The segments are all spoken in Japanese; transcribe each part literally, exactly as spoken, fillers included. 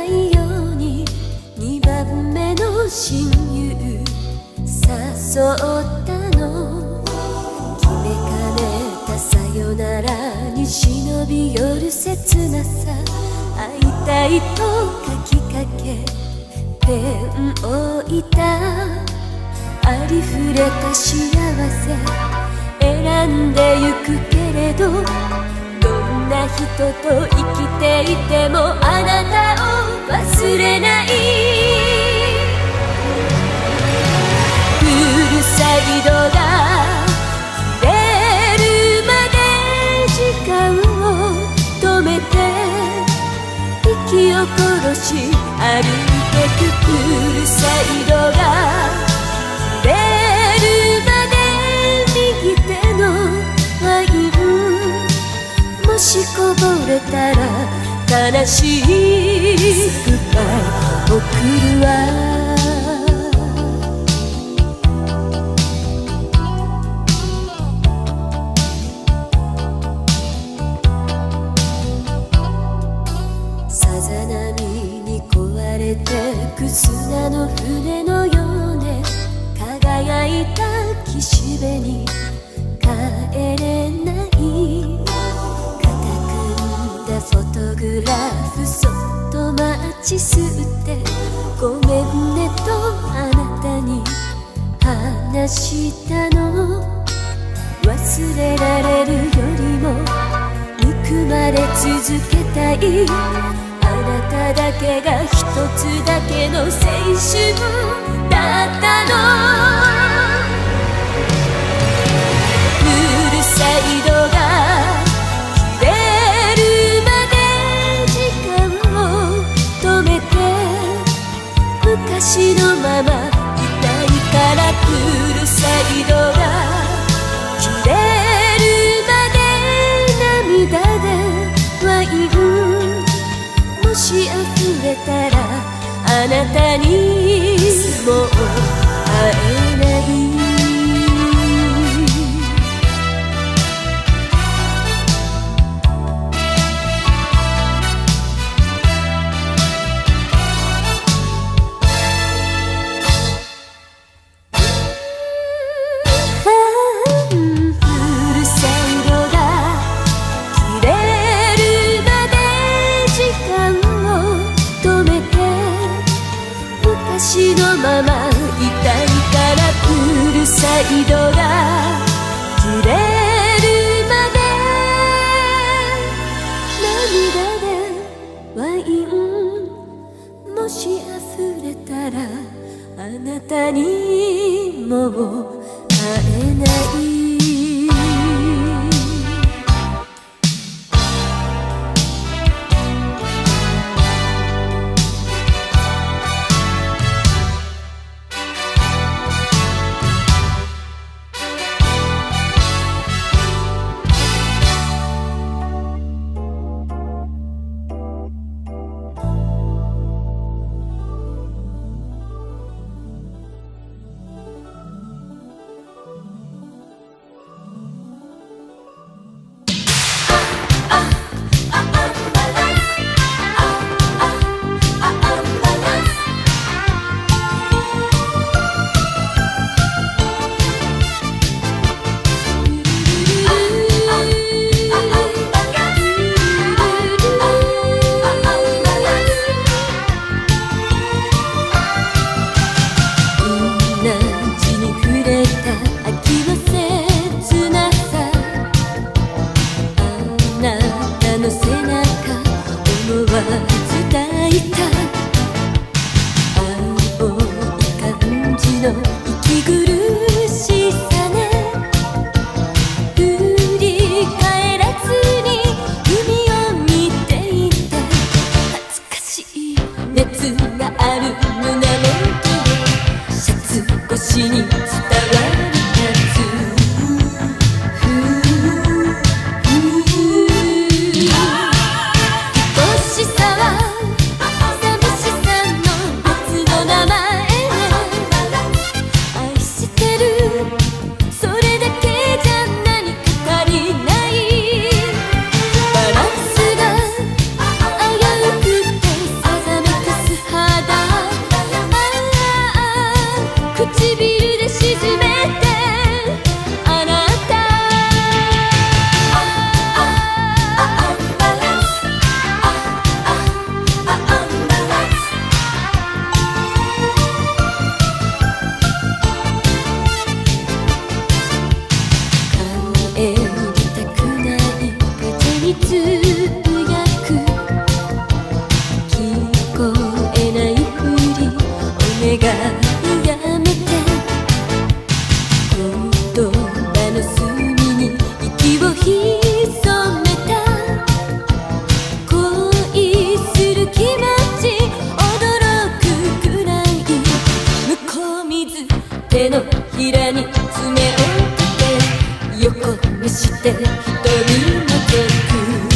ないようににばんめの親友誘ったの。決めかねたさよならに忍び寄る切なさ、会いたいと書きかけペンを置いた。ありふれた幸せ選んでゆくけれど、どんな人と生きていてもあなたを忘れない。プールサイドが切れるまで時間を止めて、息を殺し歩いてく。プールサイドが切れるまで右手のワイン、もしこぼれたら悲しいグッバイ送るわ。さざ波に壊れてく砂の船のようで輝いた岸辺に帰れない。肩組んだフォトグラフそっと待ち吸って、ごめんねとあなたに話したの。忘れられるよりも憎まれ続けたい。あなただけが一つだけの青春だったの。プールサイドが切れるまで時間を止めて、昔のままいたいから。プールサイドが切れるまで涙でワイン、もし溢れたらあなたにもう会えない。昔のままいたいから。プールサイドが切れるまで涙でワイン、もし溢れたらあなたにもう会えない。 って瞳の遠く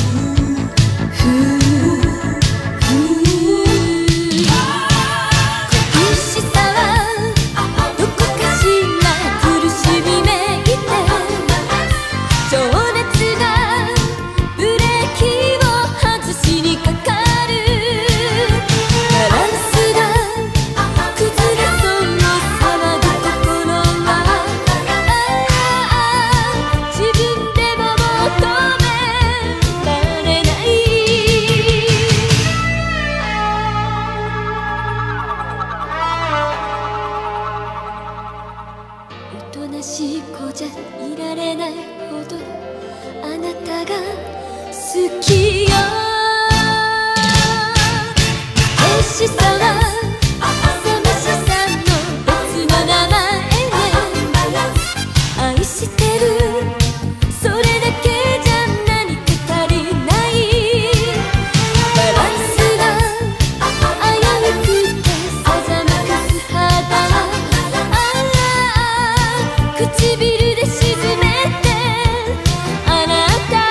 おとなしい子じゃいられないほどあなたが好きよ。愛しさは寂しさの別の名前で愛してるそれだけじゃ何か足りないバランスが危うくてさざめかす肌唇で沈めてあなた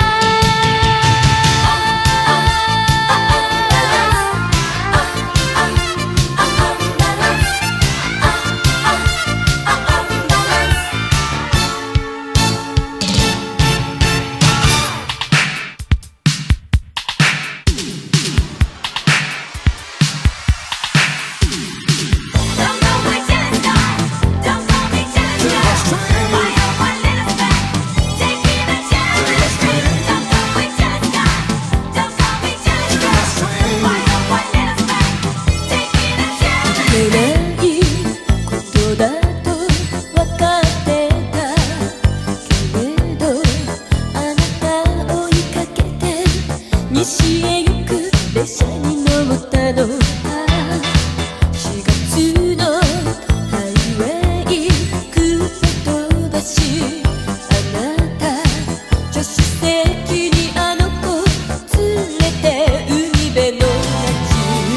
西へ行く列車に乗ったのしがつのハイウェイクーペ飛ばしあなた助手席にあの子連れて海辺の街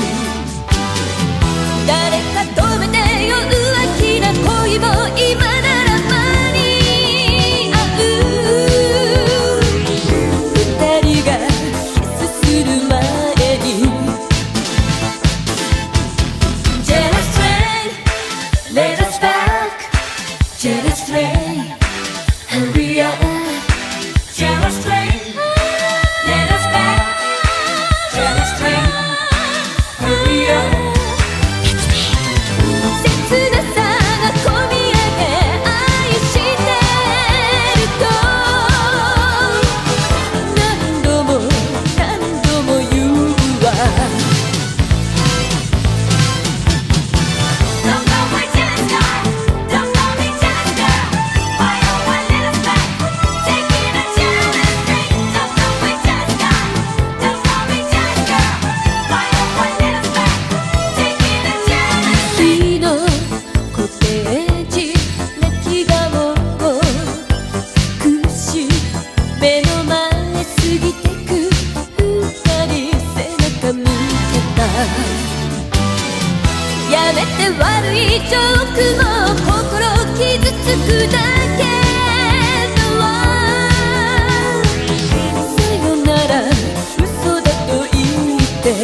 誰か止めてよ浮気な恋も今なら間に合う二人がする前に Jealous train, let us back Jealous train, hurry up Jealous train, let us back Jealous train, hurry up 切なさがこみ上げ愛してると何度も目の前過ぎてく二人背中向けたやめて悪いジョークも心傷つくだけだわさよなら嘘だと言って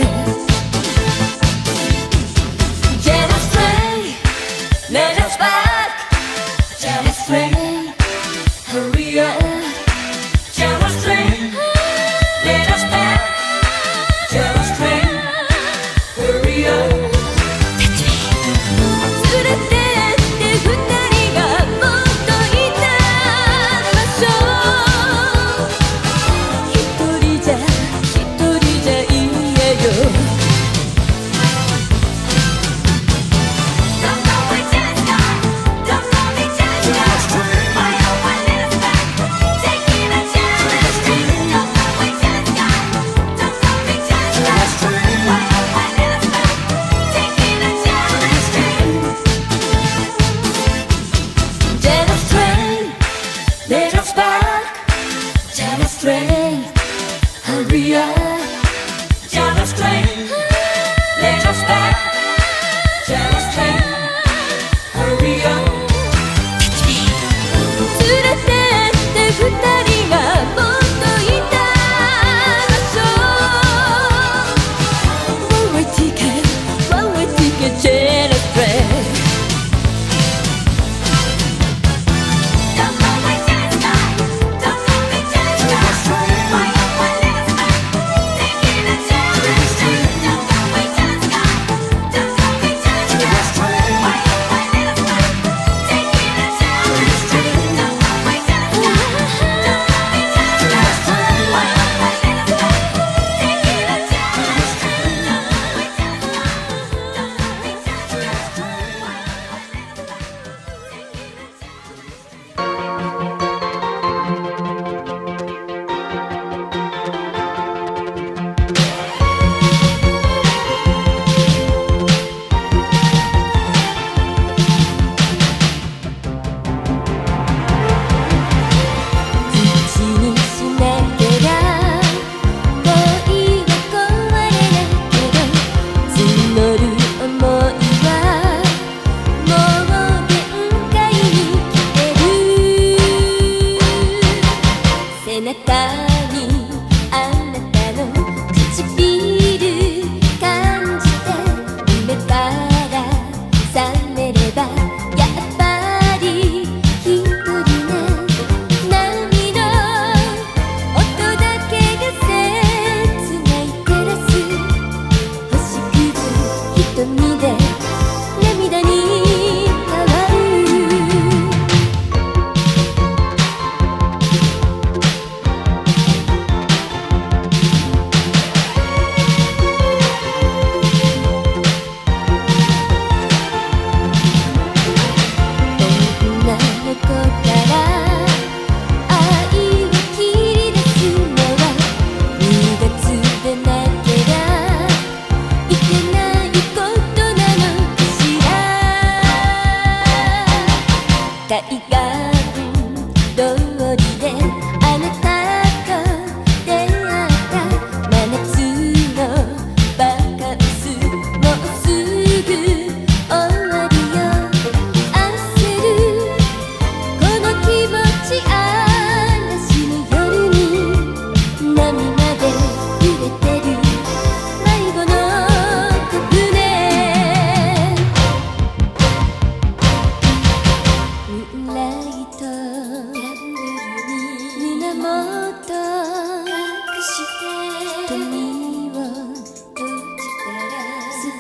Jealous train, let us back Jealous train, hurry up Jealous train, let us back Jealous train, hurry up 連れてって二人がもっと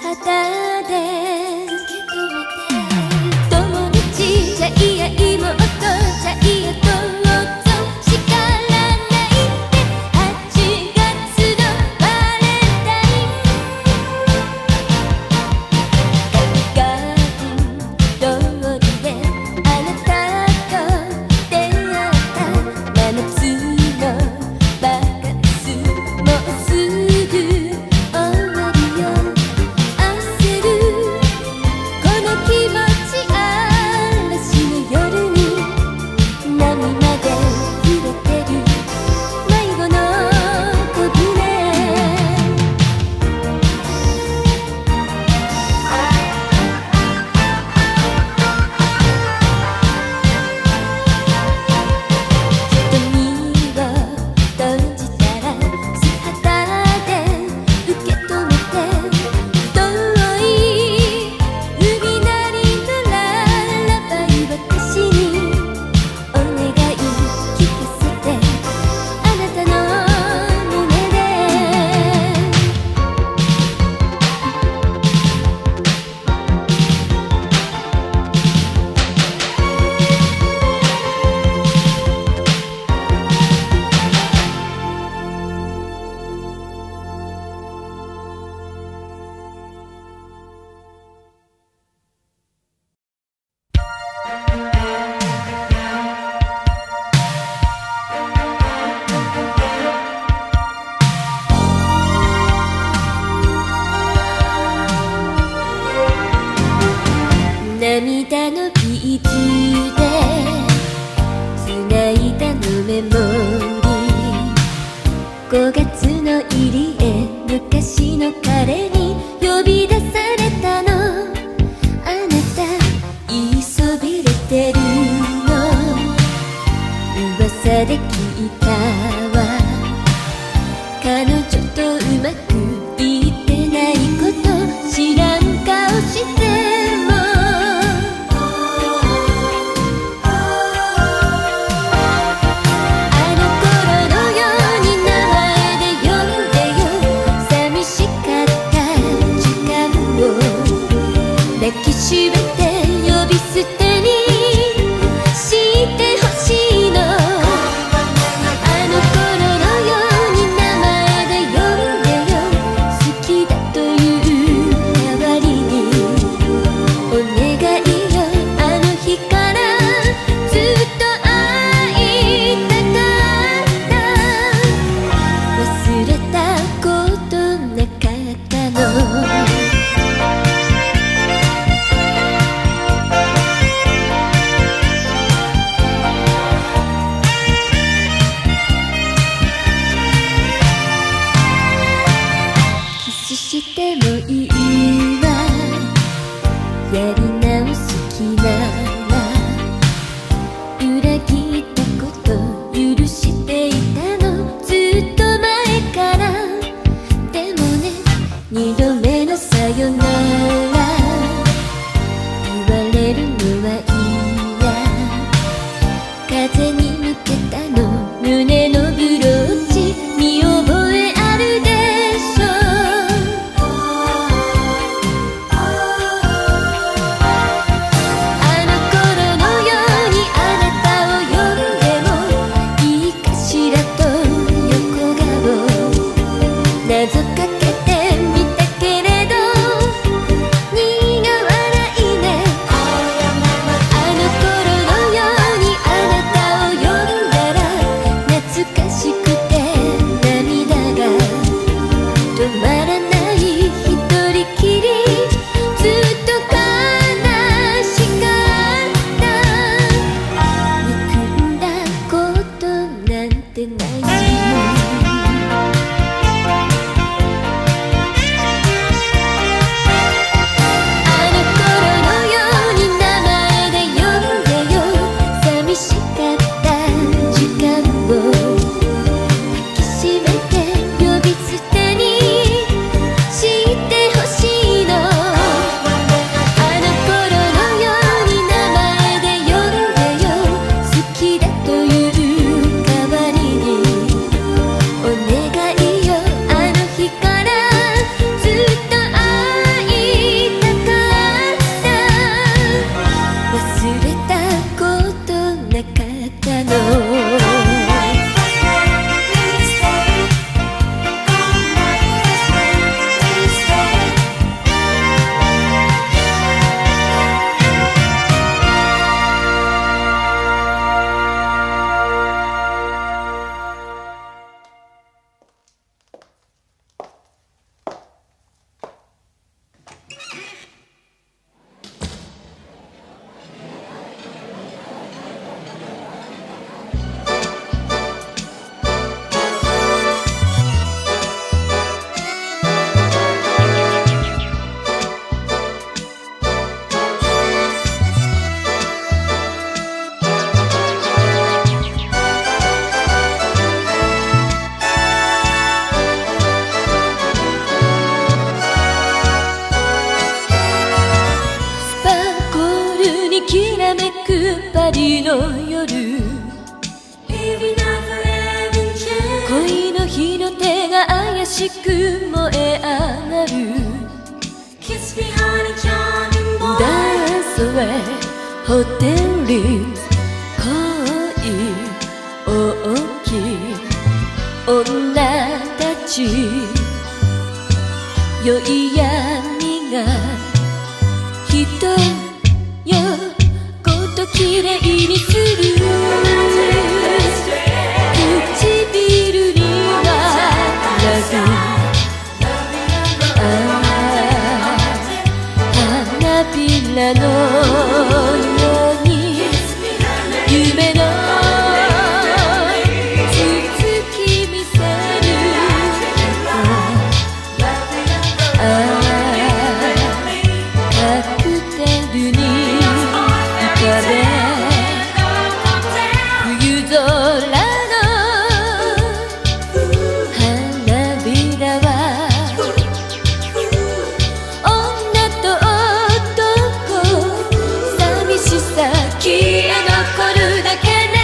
肌で友達じゃいや妹じゃいやどうぞ叱らないではちがつのバレンタインガーデン通りであなたと出会った真夏のバカンスもうすぐ終わりよ焦るこの気持ち嵐の夜に波まで揺れてる迷子の小舟瞳を閉じたら素肌で受け止めて遠い海なりのララバイ私にお願い聞かせてあなたの胸で涙のビーズで繋いだのメモリーごがつの入りへ昔の彼に呼び出されたのあなた言いそびれてるの噂で聞いたわ彼女とうまくいってないこと知らん顔してもあの頃のように名前で呼んでよ寂しかった時間を抱きしめて呼び捨てにしてほしいのあの頃のように名前で呼んでよ好きだという代わりにお願いよあの日からずっと会いたかった忘れたことなかったのキスしてもいいわやり直す気なら裏切ったこと許していたのずっと前からでもね二度目のさよなら言われるのは嫌風に向けたの胸のブローチ見覚えあるでしょあの頃のようにあなたを呼んでもいいかしらと横顔謎かけてみたけれど似りの夜、恋の火の手が怪しく燃え上がる。 Dance away hotel lips 恋大きい女たち、酔い闇が人よこときれいにする。唇にはラブ、花びらのように夢の続き見せる。カクテルに浮かべ冬空の花びらは女と男、寂しさ消え残るだけね。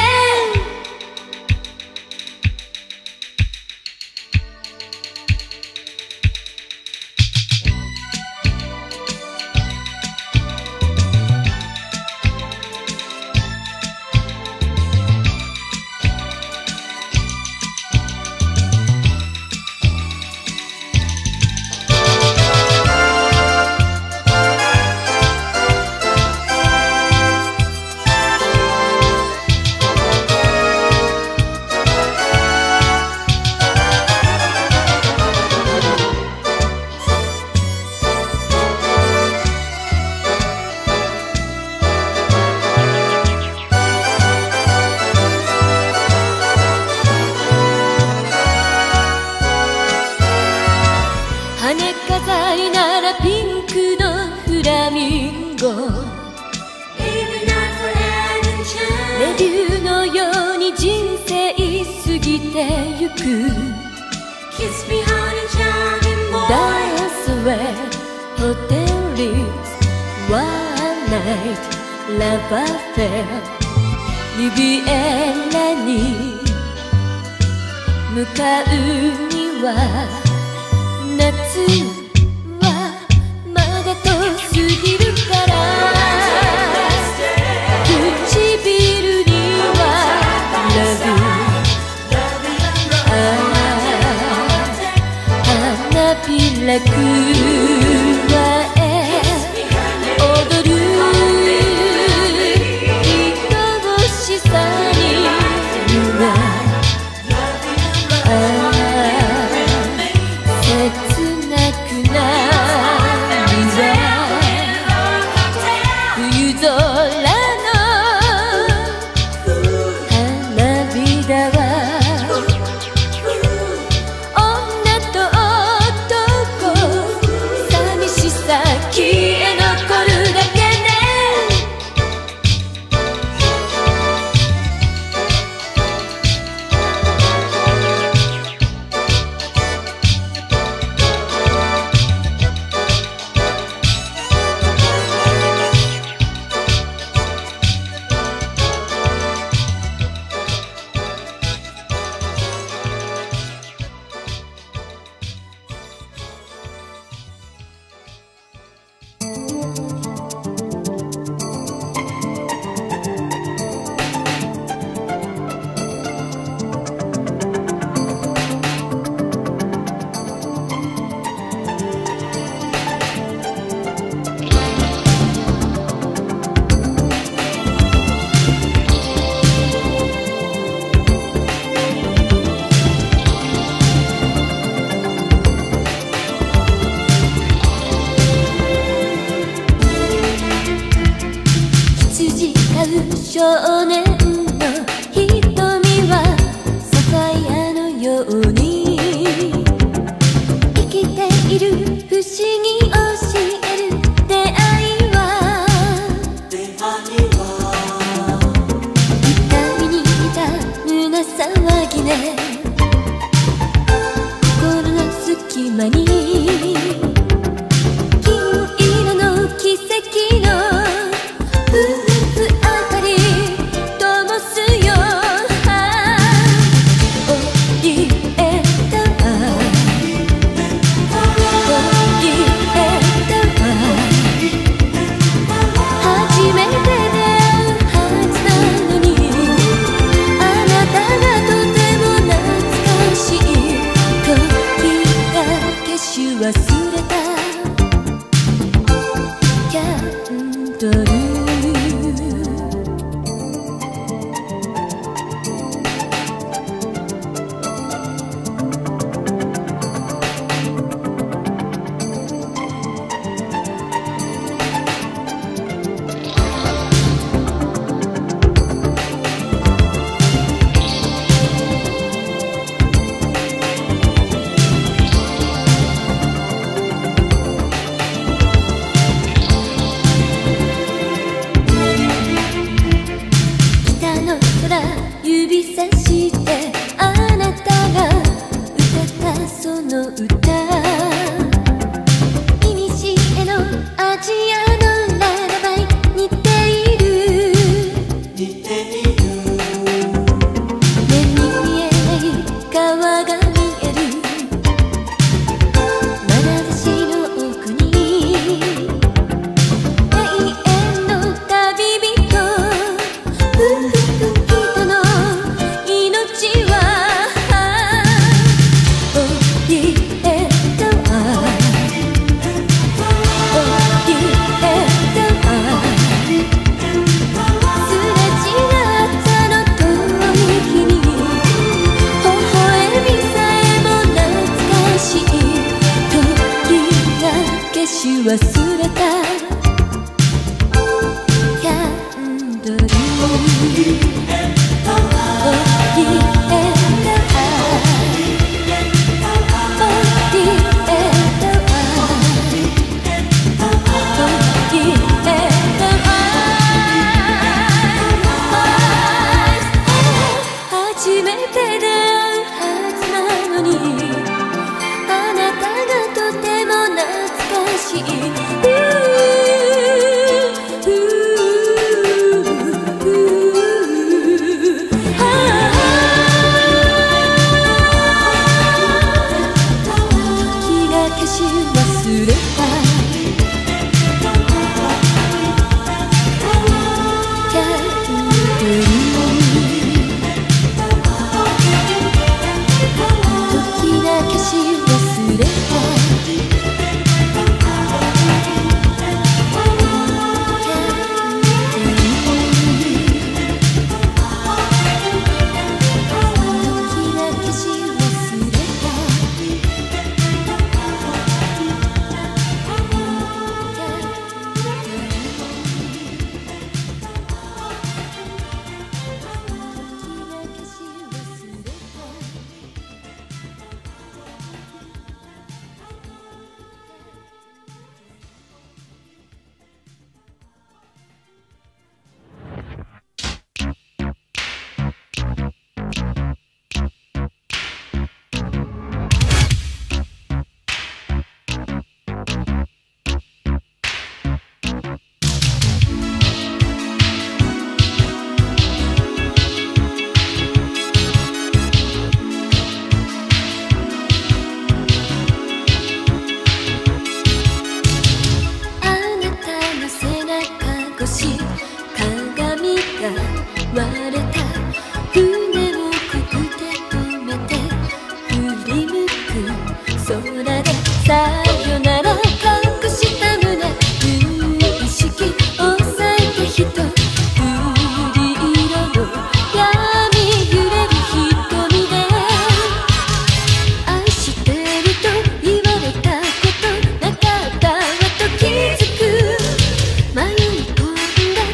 羽飾りならピンクのフラミンゴ、レビューのように人生過ぎてゆく。 Dance away hotel lips one night love affair、 リビエラに向かうには夏はまだ遠すぎるから、唇にはラブ、花びらくわえ踊る愛おしさに夢、切なくなるわ。冬空の花びらは女と男、寂しさ消え残るだけね。少年の瞳はソファイアのように生きている不思議教える出会いは痛みに似た胸騒ぎね、心の隙間に金色の奇跡の夫婦あたり忘れたキャンドル割れた船をここで止めて振り向く空でさよなら隠した胸無意識抑えた人瑠璃色の闇揺れる瞳で愛してると言われたことなかったわと気づく迷い込んだ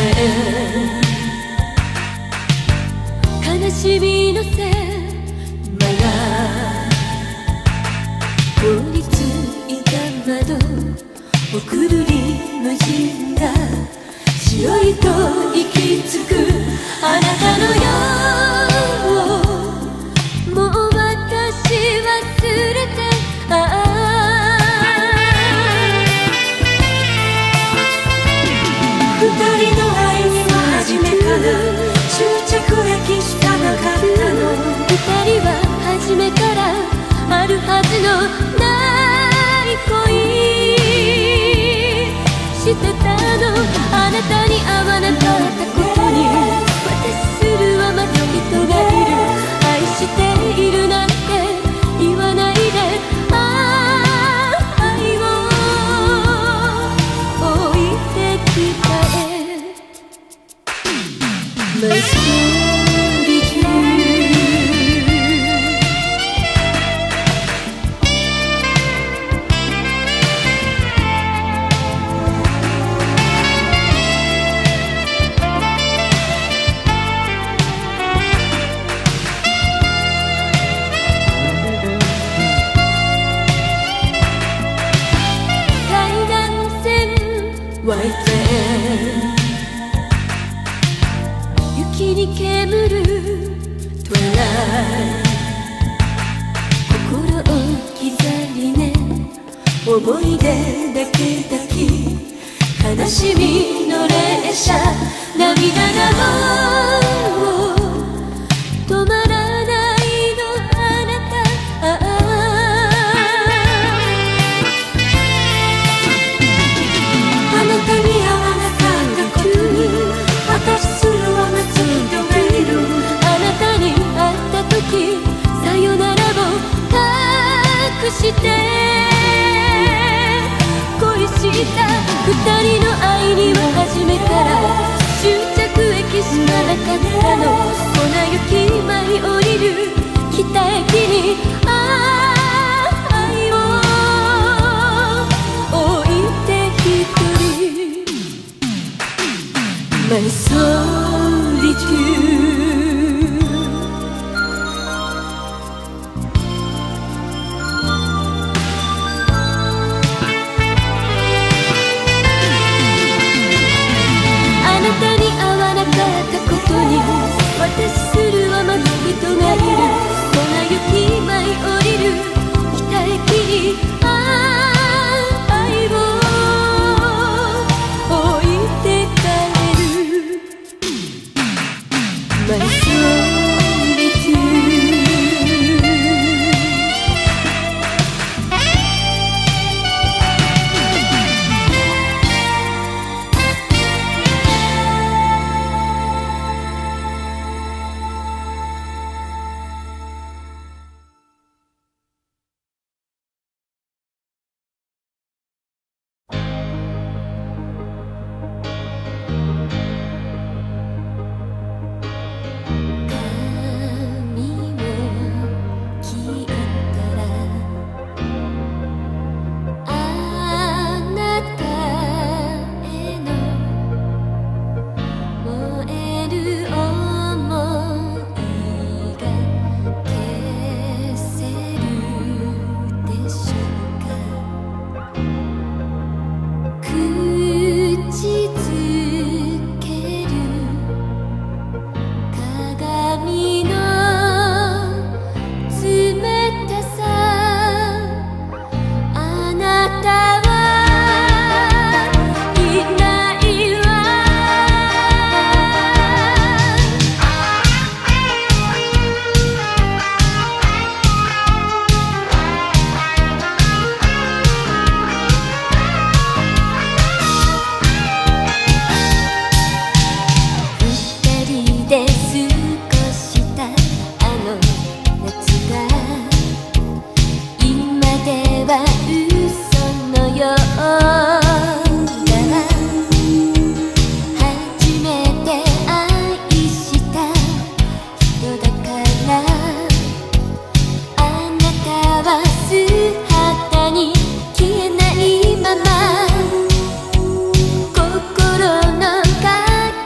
悲しみのせまが凍りついた窓をくるり無人が白いと息つくあなたのようもう私忘れてああ二人の愛には初めから執着や気しかなかったの二人は初めからあるはずのない恋してたのあなたに会わなかったことに私するはまた人がいる愛しているなんて言わないでああ愛を置いてきたMy solitude海岸線湧いて雪に煙る Twilight 心を刻みね思い出だけ抱き悲しみの列車涙がもう止まらないのあなたあああなたに会わなかったことに私するは待つ人がいるあなたに会った時さよならを託して恋した二人の愛には初めから執着駅しかなかったの粉雪舞い降りる北駅にああ愛を置いて一人My solitudeあなたに会わなかったことに私するは待つ人がいる粉雪舞い降りる北駅にああ愛を置いて帰るMy solitude心の鍵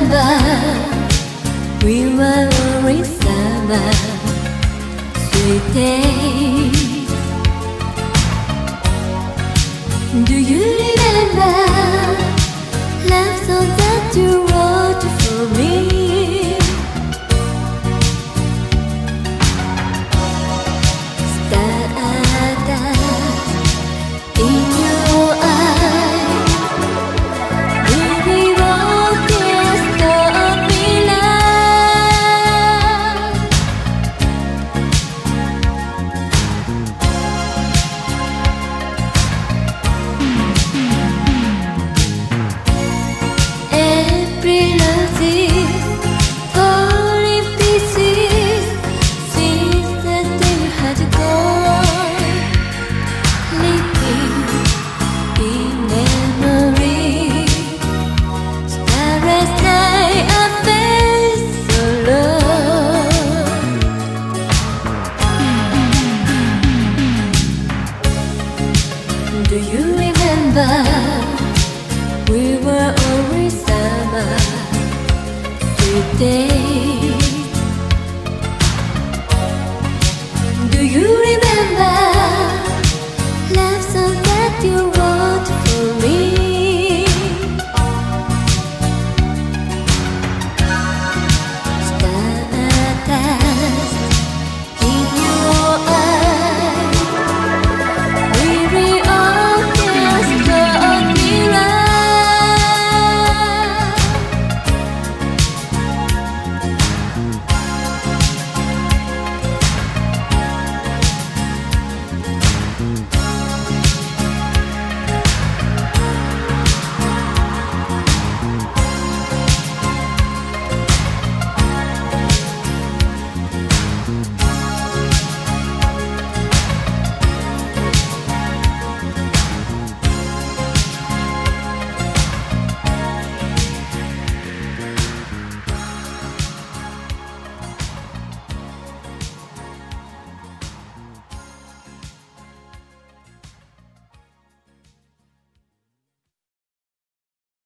remember we were always summer, sweet days? Do you remember love song that you wrote for me? Stardust in your eyes, baby, won't you stop me love? Every love is falling pieces since the day you had gone, living in memory. Starless night, I felt so low. Do you remember? We were always summer, sweet days.